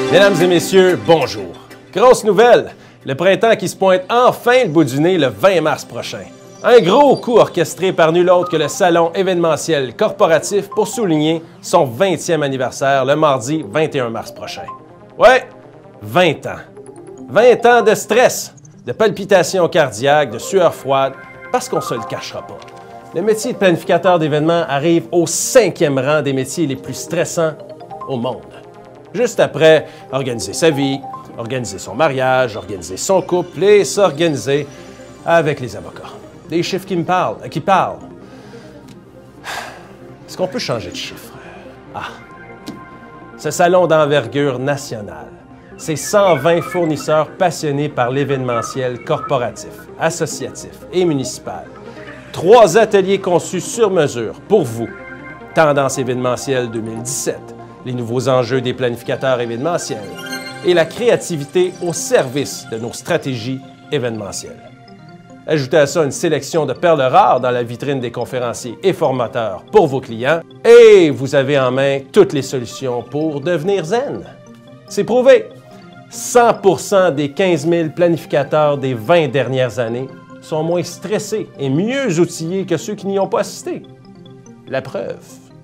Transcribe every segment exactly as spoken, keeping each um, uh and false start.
Mesdames et messieurs, bonjour. Grosse nouvelle, le printemps qui se pointe enfin le bout du nez le vingt mars prochain. Un gros coup orchestré par nul autre que le salon événementiel corporatif pour souligner son vingtième anniversaire le mardi vingt et un mars prochain. Ouais, vingt ans. vingt ans de stress, de palpitations cardiaques, de sueur froide, parce qu'on se le cachera pas. Le métier de planificateur d'événements arrive au cinquième rang des métiers les plus stressants au monde. Juste après, organiser sa vie, organiser son mariage, organiser son couple et s'organiser avec les avocats. Des chiffres qui me parlent, qui parlent. Est-ce qu'on peut changer de chiffre? Ah! Ce salon d'envergure nationale, c'est cent vingt fournisseurs passionnés par l'événementiel corporatif, associatif et municipal. Trois ateliers conçus sur mesure pour vous. Tendance événementielle deux mille dix-sept, les nouveaux enjeux des planificateurs événementiels et la créativité au service de nos stratégies événementielles. Ajoutez à ça une sélection de perles rares dans la vitrine des conférenciers et formateurs pour vos clients et vous avez en main toutes les solutions pour devenir zen. C'est prouvé! cent pour cent des quinze mille planificateurs des vingt dernières années sont moins stressés et mieux outillés que ceux qui n'y ont pas assisté. La preuve.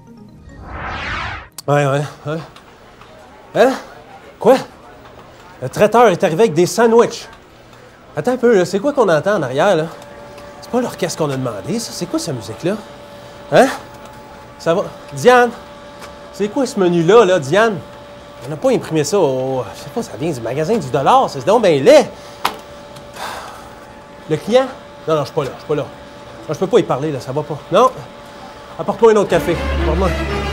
Ouais, ouais, ouais. Hein? Quoi? Le traiteur est arrivé avec des sandwichs. Attends un peu, là. C'est quoi qu'on entend en arrière, là? C'est pas l'orchestre qu'on a demandé, ça? C'est quoi cette musique-là? Hein? Ça va? Diane? C'est quoi ce menu-là, là, Diane? On n'a pas imprimé ça au... Je sais pas, ça vient du magasin du dollar, c'est donc bien laid! Le client? Non, non, je suis pas là, je suis pas là. Non, je peux pas y parler, là, ça va pas. Non! Apporte-moi un autre café. Apporte-moi.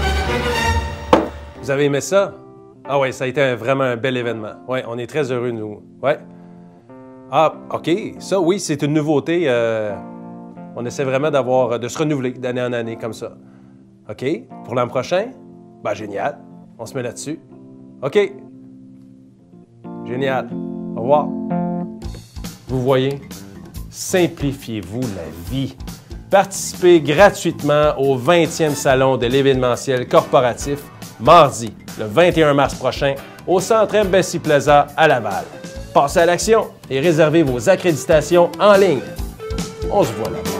Vous avez aimé ça? Ah oui, ça a été un, vraiment un bel événement. Oui, on est très heureux, nous. Ouais. Ah, OK. Ça, oui, c'est une nouveauté. Euh, on essaie vraiment d'avoir, de se renouveler d'année en année comme ça. OK. Pour l'an prochain? Ben, génial. On se met là-dessus. OK. Génial. Au revoir. Vous voyez, simplifiez-vous la vie. Participez gratuitement au vingtième salon de l'événementiel corporatif, mardi, le vingt et un mars prochain, au Centre Embassy Plaza à Laval. Passez à l'action et réservez vos accréditations en ligne. On se voit là-bas.